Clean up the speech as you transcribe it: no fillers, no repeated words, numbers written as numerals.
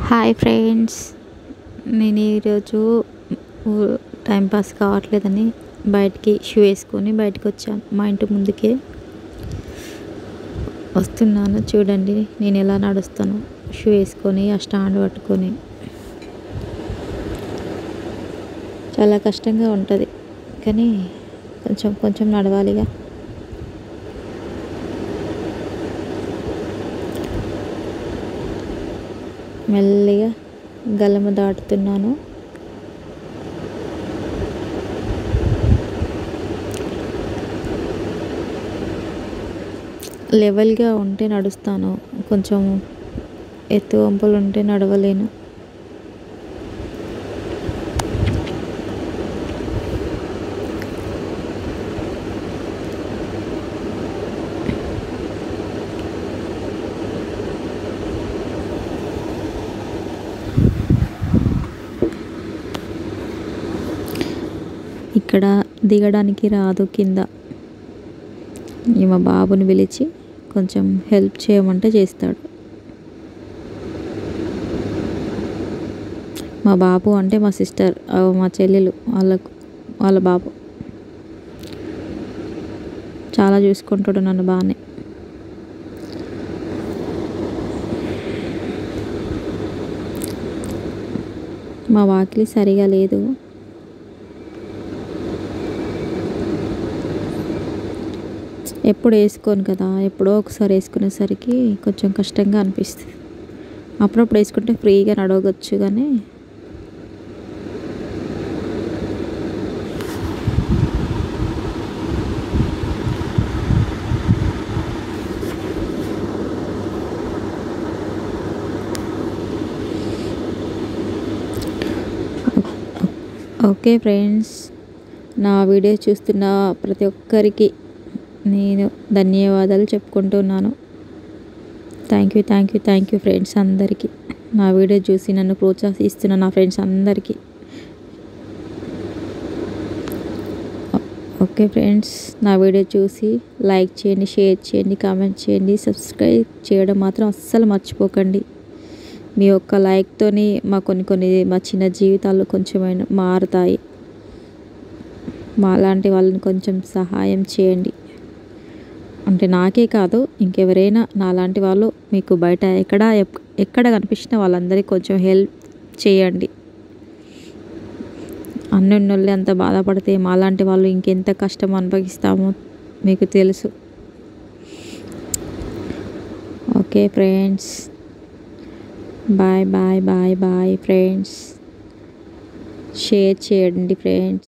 Hi friends, నేను ఈరోజు timepass కావట్లేదని బయటికి షూ వేసుకొని బయటకు వచ్చాను. మా ఇంటి ముందుకే వస్తున్నాను. చూడండి నేను ఎలా నడుస్తాను. షూ వేసుకొని ఆ స్టాండ్ పట్టుకొని చాలా కష్టంగా ఉంటుంది, కానీ కొంచెం కొంచెం నడవాలిగా. మెల్లిగా గలమ దాటుతున్నాను. లెవెల్గా ఉంటే నడుస్తాను, కొంచెం ఎత్తు వంపులు ఉంటే నడవలేను. ఇక్కడ దిగడానికి రాదు కింద. మా బాబుని పిలిచి కొంచెం హెల్ప్ చేయమంటే చేస్తాడు. మా బాబు అంటే మా సిస్టర్, మా చెల్లెలు, వాళ్ళ బాబు చాలా చూసుకుంటాడు నన్ను బాగానే. మా వాకిలి సరిగా లేదు. ఎప్పుడు వేసుకోను కదా, ఎప్పుడో ఒకసారి వేసుకునేసరికి కొంచెం కష్టంగా అనిపిస్తుంది. అప్పుడప్పుడు వేసుకుంటే ఫ్రీగా నడవవచ్చు, కానీ ఓకే ఫ్రెండ్స్, నా వీడియో చూస్తున్న ప్రతి ఒక్కరికి నేను ధన్యవాదాలు చెప్పుకుంటున్నాను. థ్యాంక్ యూ ఫ్రెండ్స్ అందరికీ. నా వీడియో చూసి నన్ను ప్రోత్సహిస్తున్న నా ఫ్రెండ్స్ అందరికీ. ఓకే ఫ్రెండ్స్, నా వీడియో చూసి లైక్ చేయండి, షేర్ చేయండి, కామెంట్ చేయండి, సబ్స్క్రైబ్ చేయడం మాత్రం అస్సలు మర్చిపోకండి. మీ యొక్క లైక్తోని మా మా చిన్న జీవితాలు కొంచెమైనా మారుతాయి. మాలాంటి వాళ్ళని కొంచెం సహాయం చేయండి. అంటే నాకే కాదు, ఇంకెవరైనా నాలాంటి వాళ్ళు మీకు బయట ఎక్కడ కనిపించిన వాళ్ళందరికీ కొంచెం హెల్ప్ చేయండి. అన్నున్నోళ్ళే అంత బాధపడితే మాలాంటి వాళ్ళు ఇంకెంత కష్టం అనుభవిస్తామో మీకు తెలుసు. Okay friends, bye friends. Share చేయండి ఫ్రెండ్స్.